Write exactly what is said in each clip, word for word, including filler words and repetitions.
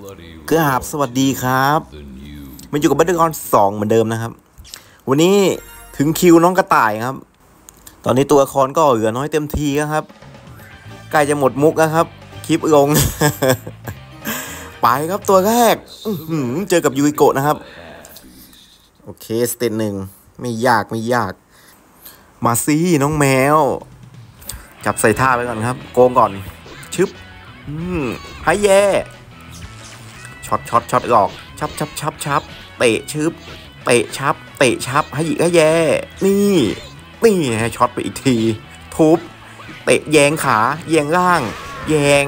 กราบสวัสดีครับมาอยู่กับบัตเตอร์กอนสองเหมือนเดิมนะครับวันนี้ถึงคิวน้องกระต่ายครับตอนนี้ตัวละครก็เหลือน้อยเต็มทีครับใกล้จะหมดมุกแล้วครับคลิปลง ไปครับตัวแรกเจอกับยูอิโกะนะครับโอเคสเตนหนึ่งไม่ยากไม่ยากมาซีน้องแมวจับใส่ท่าไปก่อนครับโกงก่อนชึบอืมให้แย่ช็อตช็อตช็อตหลอกชับชับชับชับเตะชึบเตะชับเตะชับให้หยิกให้แย่นี่นี่ให้ช็อตไปอีกทีทุบเตะแยงขาแยงล่างแยง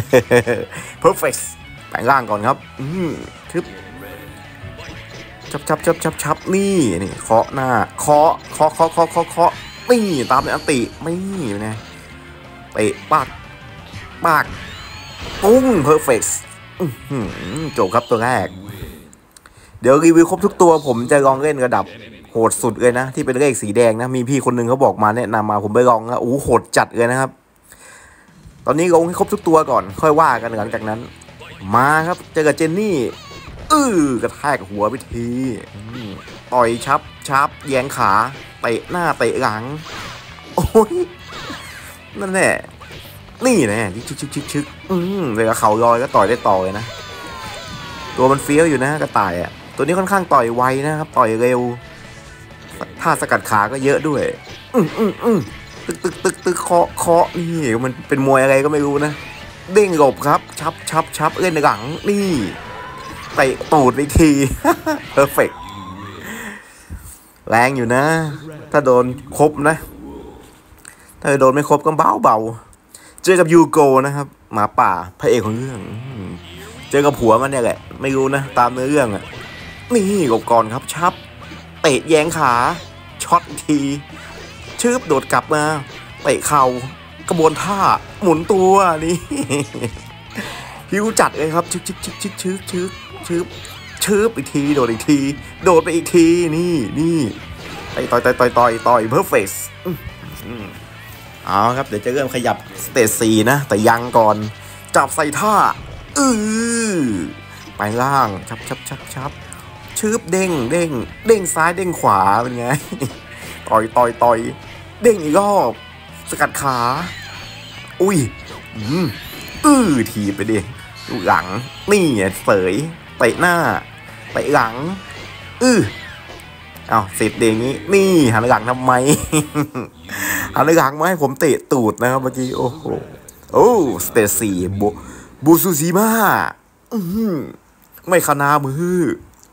perfect แปลงล่างก่อนครับอืมชึบชับชับชับชับชับนี่นี่เคาะหน้าเคาะเคาะเคาะเคาะเคาะเคาะนี่ตามในอันติไม่นะเตะปากปากปุ้ง perfectจบครับตัวแรกเดี๋ยวรีวิวครบทุกตัวผมจะลองเล่นระดับโหดสุดเลยนะที่เป็นเลขสีแดงนะมีพี่คนนึงเขาบอกมาแนะนำมาผมไปลองนะโอ้โหดจัดเลยนะครับตอนนี้ลงให้ครบทุกตัวก่อนค่อยว่ากันหลังจากนั้นมาครับเจอกับเจนนี่อื้อกระแทกหัวไปทีต่อยชับชับแยงขาเตะหน้าเตะหลังโอ้ยนั่นแหละนี่นะชึกชึกชึกชึกอืมเลยกับเข่าลอยก็ต่อยได้ต่อเลยนะตัวมันเฟี้ยวอยู่นะกระต่ายอ่ะตัวนี้ค่อนข้างต่อยไวนะครับต่อยเร็วท่าสกัดขาก็เยอะด้วยอืมอืมอืมตึกตึกตึกตึกเคาะเคาะนี่มันเป็นมวยอะไรก็ไม่รู้นะเด้งหลบครับชับชับชับเล่นในหลังนี่เตะตูดไปที perfect แรงอยู่นะถ้าโดนครบนะถ้าโดนไม่ครบก็เบาเบาเจอกับยูโกนะครับหมาป่าพระเอกของเรื่องเจอกับผัวมันเนี่ยแหละไม่รู้นะตามเนื้อเรื่องอ่ะนี่กบก่อนครับชับเตะแยงขาช็อตทีชืบโดดกลับมาเตะเข่ากระบวนท่าหมุนตัวนี่ฮิวจัดเลยครับชึกชึกชึกชึกชึกชึกชึบชืบอีกทีโดดอีกทีโดดไปอีกทีนี่นี่ต่อยต่อยต่อยต่อยต่อยเพอร์เฟกต์เอาครับเดี๋ยวจะเริ่มขยับสเตจสี่นะแต่ยังก่อนจับใส่ท่าอือไปล่างชับชับชับชับชืบเด้งเด้งเด้งซ้ายเด้งขวาเป็นไงต่อยต่อยต่อยเด้งอีกรอบสกัดขาอุ้ยอืมอือถีบไปดิหลังนี่เสยเตะหน้าเตะหลังอืออ้าวเสร็จเด้งนี้นี่หันหลังทำไมหันหลังมาให้ผมเตะตูดนะครับเมื่อกี้โอ้โหโอ้สเตจสี่โบบูซูซิมาไม่ขนามือ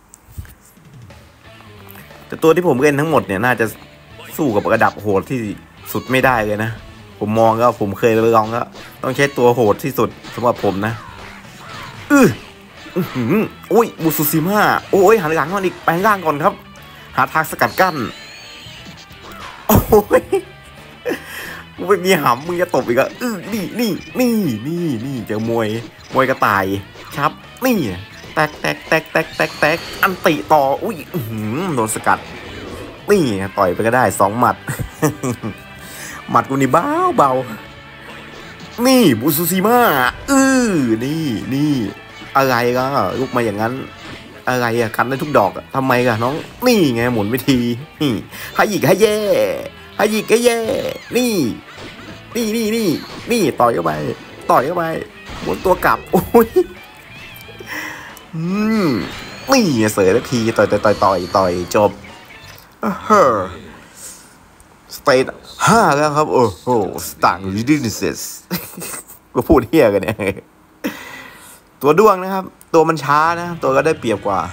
แต่ตัวที่ผมเล่นทั้งหมดเนี่ยน่าจะสู้กับระดับโหดที่สุดไม่ได้เลยนะผมมองก็ผมเคยไปลองก็ต้องใช้ตัวโหดที่สุดสำหรับผมนะอืออุ้ยบูซูซิมาโอ้ยหันหลังมาอีกแปลงร่างก่อนครับหาทางสกัดกั้นโอ้ยมึงไม่มีหำมึงจะตบอีกอะอื้อนี่นี่นี่นี่นี่เจอมวยมวยกระต่ายครับนี่แตกแตกแตกแตกแตกแตกอันติต่ออุ้ยโดนสกัดนี่ต่อยไปก็ได้สองหมัดหมัดกูนี่เบาเบานี่บูซูซิมาอื้อนี่นี่อะไรก็ลุกมาอย่างนั้นอะไรอะกันได้ทุกดอกอะทำไมกะน้องนี่ไงหมุนไปทีนี่ให้หยิกให้แย่ให้หยิกให้แย่นี่นี่นี่นี่นี่ต่อยเข้าไปต่อยเข้าไปหมุนตัวกลับโอ้ยอืมนี่เสยแล้วทีต่อยต่อยต่อยต่อยต่อยจบเฮ้อสเตทห้าแล้วครับโอ้โหสตาร์ลิดิเซสก็พูดเฮี้ยกันเนี่ยตัวด้วงนะครับตัวมันช้านะตัวก็ได้เปรียบกว่า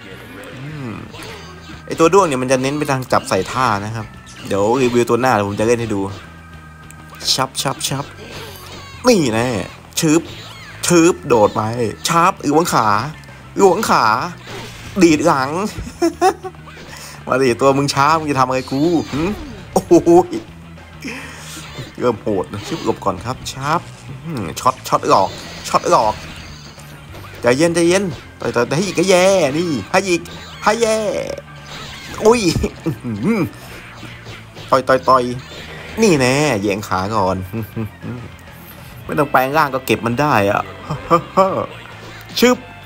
ไอตัวด้วงเนี่ยมันจะเน้นไปทางจับใส่ท่านะครับเดี๋ยวรีวิวตัวหน้าผมจะเล่นให้ดูชับชับชับนี่แน่ชืบชืบโดดไปชับหลวงขาหลวงขาดีดหลังมาดิตัวมึงช้ามึงจะทำอะไรกูโอ้ยเริ่มโหดชิบหลบก่อนครับชับช็อตช็อตหลอกช็อตหลอกใจเย็นใจเย็นต่อยต่อยให้อีกก็แย่นี่ให้อีกให้แย่อุ้ยต่อยต่อยต่อยนี่แน่แยงขาก่อนไม่ต้องแปลงร่างก็เก็บมันได้อะชึบ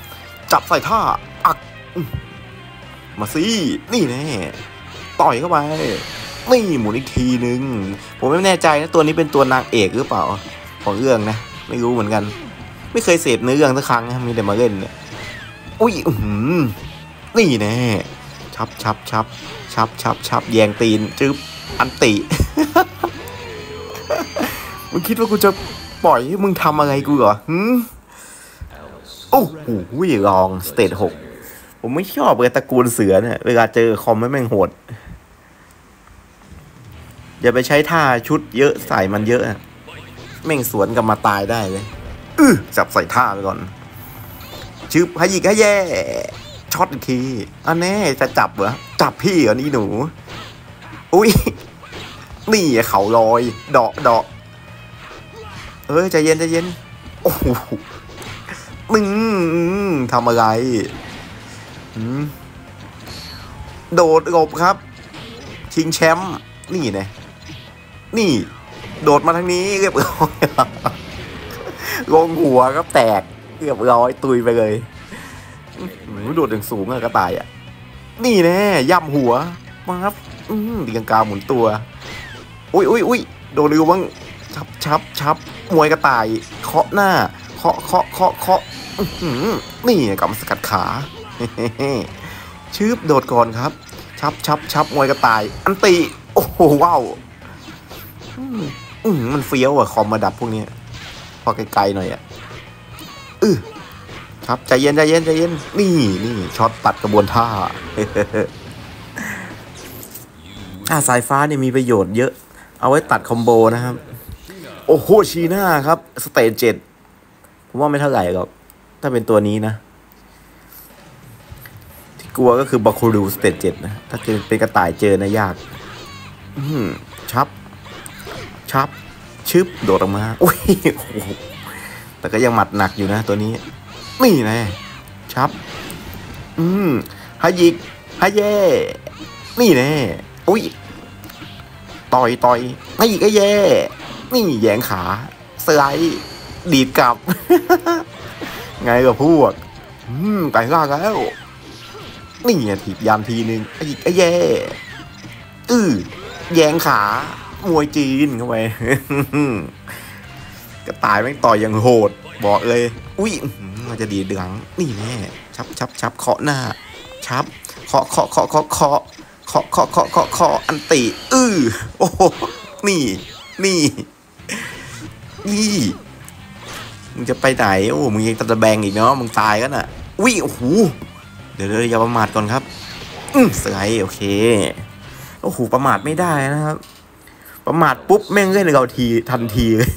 จับใส่ท่าอักมาสินี่แน่ต่อยเข้าไปนี่หมุนอีกทีนึงผมไม่แน่ใจนะตัวนี้เป็นตัวนางเอกหรือเปล่าของเรื่องนะไม่รู้เหมือนกันไม่เคยเสพเนื้อเรื่องสักครั้งนะมีแต่มาเล่นเนี่ยอุ้ยอืมนี่แน่ชับชับชับชับชับชับแยงตีนจึ๊บอันติ มึงคิดว่ากูจะปล่อยให้มึงทำอะไรกูเหรอหืมโอ้โหลองสเตจหกผมไม่ชอบเลยตระกูลเสือเนี่ยเวลาเจอคอมไม่แม่งโหดอย่าไปใช้ท่าชุดเยอะใส่มันเยอะแม่งสวนกับมาตายได้เลยอื้อจับใส่ท่าไปก่อนชึบให้ยิกให้แย่ช็อตอีกทีอันแน่จะจับเหรอจับพี่เหรอนี่หนูอุ้ยนี่เขาลอยเดาะเดาะเอ้ยใจเย็นใจเย็นโอ้โหมึงทำอะไรโดดหลบครับชิงแชมป์นี่ไงนี่โดดมาทางนี้เรียบร้อยลงหัวครับแตกเรียบร้อยตุยไปเลยโดดอย่างสูงอะกระต่ายอะนี่แน่ย่ำหัวมาครับตีกังกาหมุนตัวอุ้ยอุ้ยอุ้ยโดนเร็วบ้างชับชับชับมวยกระต่ายเคาะหน้าเคาะเคาะเคาะเคาะนี่กับสกัดขาชืบโดดก่อนครับชับชับชับมวยกระต่ายอันตีโอ้โหว้าวมันเฟี้ยวอะคอมมาดับพวกนี้พอไกลๆหน่อยอะอือครับใจเย็นใจเย็นใจเย็นนี่นี่ช็อตตัดกระบวนท่าอ่าสายฟ้าเนี่ยมีประโยชน์เยอะเอาไว้ตัดคอมโบนะครับโอ้โหชีน่าครับสเตจเจ็ดผมว่าไม่เท่าไหร่หรอกถ้าเป็นตัวนี้นะที่กลัวก็คือบาคูรูสเตจเจ็ดนะถ้าเป็นกระต่ายเจอนะยากชับชับชึบโดดออกมาอุ้ยแต่ก็ยังหมัดหนักอยู่นะตัวนี้นี่นะชับอืมฮายิกฮาเย่นี่แน่อุ้ยต่อยต่อยฮายิกฮาเย่นี่แยงขาสไลด์ดีดกลับ ไงกับพวกอืมไก่ล่างแล้วนี่ไงถีบยามทีนึงฮายิกฮาเย่อื้อแยงขามวยจีนเข้าไปกระต่ายแม่งต่อยอย่างโหดบอกเลยอุ้ยมันจะดีเดืองนี่แน่ชับชับชับเคาะหน้าชับเคาะเคาะเคาะเคาะเคาะเคาะเคาะเคาะเคาะเคาะอันติอื้อโอ้นี่นี่นี่มึงจะไปไหนโอ้มึงยังตะแบงอีกเนาะมึงตายกันอ่ะอุ้ยโอ้โหเดี๋ยวเดี๋ยวอย่าประมาทก่อนครับอืมสไลด์โอเคโอ้โหประมาทไม่ได้นะครับประมาทปุ๊บแม่งเล่นเราทีทันทีเลย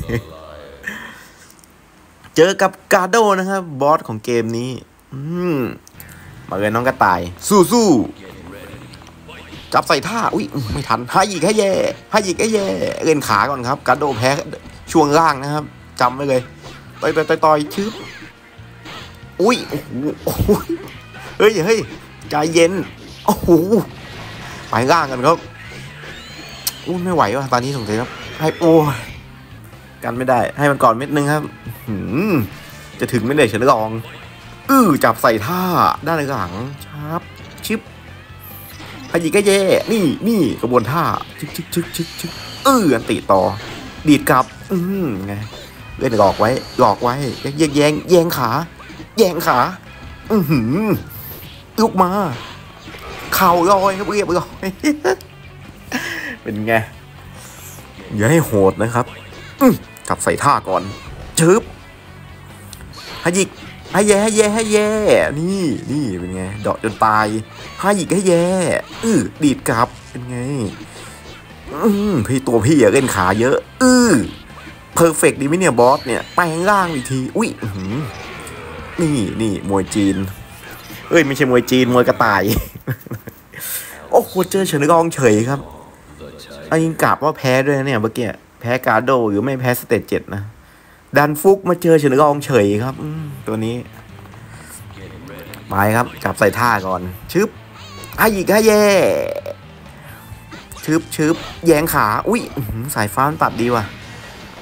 เจอกับกาโดนะครับบอสของเกมนี้อืมมาเลยน้องกระต่ายสู้สู้จับใส่ท่าอุ้ยไม่ทันให้ยิกให้แย่ให้ยิกให้แย่เล่นขาก่อนครับกาโดแพ้ช่วงล่างนะครับจำไว้เลยต่อยต่อยต่อยต่อยชึบอุ้ยโอ้โหเฮ้ยเฮ้ยใจเย็นโอ้โหไปล่างกันครับอู้ไม่ไหวว่ะตอนนี้สงสัยครับให้โอ้กันไม่ได้ให้มันก่อนเม็ดนึงครับจะถึงไม่ได้เฉลยลองอื้อจับใส่ท่าด้านหลังชับชิบพยิกก็แย่นี่นี่กระบวนท่าชึกชึกชึกชึกชึกอื้ออันติต่อดีดกลับอืมไงเล่นหลอกไว้หลอกไว้แยงแยงแยงขาแยงขาอือหือลุกมาเข่าลอยครับเรียบร้อยเป็นไงอย่าให้โหดนะครับจับใส่ท่าก่อนชึบให้ยิกให้แย่ให้แย่ให้แย่นี่นี่เป็นไงเดาะจนตายให้ยิกให้แย่อื้อดีดกลับเป็นไงอืมพี่ตัวพี่อะเล่นขาเยอะอื้อเพอร์เฟกต์ดีไหมเนี่ยบอสเนี่ยไปข้างล่างอีกทีอุ้ยนี่นี่มวยจีนเอ้ยไม่ใช่มวยจีนมวยกระต่ายโอ้โหเจอเฉินกองเฉยครับไอ้ยิงกลับว่าแพ้ด้วยนะเนี่ยเมื่อกี้แพ้กาโดหรือไม่แพ้สเตจเจ็ดนะดันฟุกมาเจอเฉินกองเฉยครับตัวนี้ไปครับจับใส่ท่าก่อนชึบให้ยิกให้แย่ชึบชึบแยงขาอุ้ยสายฟ้าตัดดีว่ะ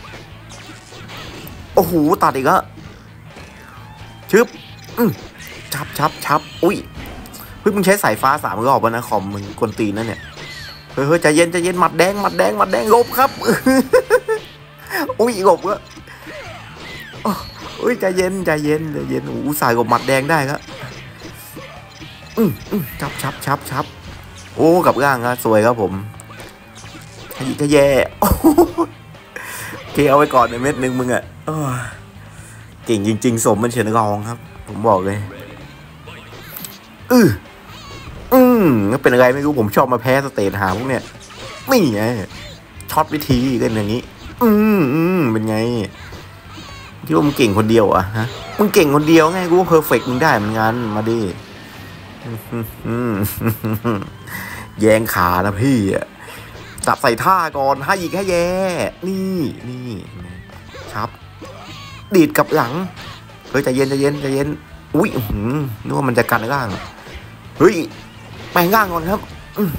โอ้โหตัดอีกแล้วชึบชับชับชับอุ้ยเฮ้ยมึงใช้สายฟ้าสามรอบแล้วนะคอมมึงกวนตีนนั่นเนี่ยเฮ้ยเฮ้ยใจเย็นใจเย็นหมัดแดงหมัดแดงหมัดแดงลบครับอุ้ยลบก็อุ้ยใจเย็นใจเย็นใจเย็นอู้สายกับหมัดแดงได้ครับอืมอืมชับชับชับชับโอ้กับร่างครับสวยครับผมจะแย่เกเอาไว้ก่อนในเม็ดหนึ่งมึงอ่ะเก่งจริงๆสมมันเฉินกองครับผมบอกเลยอืออืมก็เป็นอะไรไม่รู้ผมชอบมาแพ้สเตทหาพวกเนี้ยไม่ไงช็อตวิธีกันอย่างนี้อืมอืมเป็นไงที่ว่ามึงเก่งคนเดียวอ่ะฮะมึงเก่งคนเดียวไงกูว่าเพอร์เฟกต์มึงได้เหมือนกันมาดิแยงขานะพี่อ่ะจับใส่ท่าก่อนให้อีกให้แย่นี่นี่ครับดีดกับหลังเฮ้ยใจเย็นใจเย็นใจเย็นอุ้ยนึกว่ามันจะกันร่างเฮ้ยแปลงร่างก่อนครับ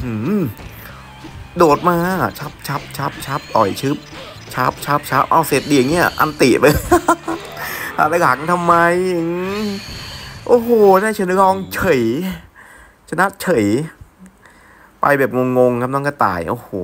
โดดมาชับชับชับชับต่อยชึบชับชับชับเอาเสร็จดีอย่างเงี้ยอันติไปอะไรหลังทำไมโอ้โหได้ชนะกองเฉยชนะเฉยไปแบบงงๆครับน้องกระต่ายโอ้โห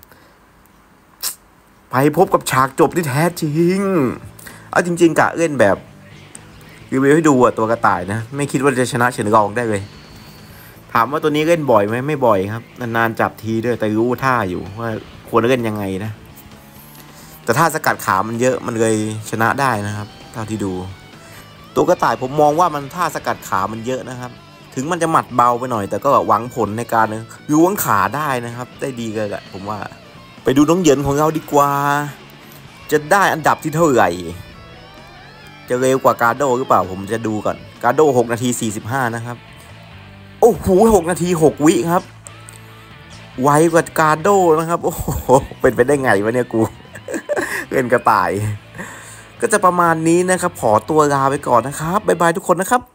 ไปพบกับฉากจบที่แท้จริงเอาจริงๆกะเล่นแบบรีวิวให้ดูอะตัวกระต่ายนะไม่คิดว่าจะชนะเฉินกองได้เลยถามว่าตัวนี้เล่นบ่อยไหมไม่บ่อยครับนานๆจับทีด้วยแต่รู้ท่าอยู่ว่าควรเล่นยังไงนะแต่ท่าสกัดขามันเยอะมันเลยชนะได้นะครับเท่าที่ดูตัวกระต่ายผมมองว่ามันท่าสกัดขามันเยอะนะครับถึงมันจะหมัดเบาไปหน่อยแต่ก็หวังผลในการล้วงขาได้นะครับได้ดีเลยแหละผมว่าไปดูน้องเหยินของเราดีกว่าจะได้อันดับที่เท่าไหร่จะเร็วกว่ากาโดหรือเปล่าผมจะดูก่อนกาโดหกนาทีสี่สิบห้านะครับโอ้โหหกนาทีหกวิครับไวกว่ากาโดนะครับโอ้โหเป็นไปได้ไงวะเนี่ยกูเล่นกระต่ายก็จะประมาณนี้นะครับขอตัวลาไปก่อนนะครับบ๊ายบายทุกคนนะครับ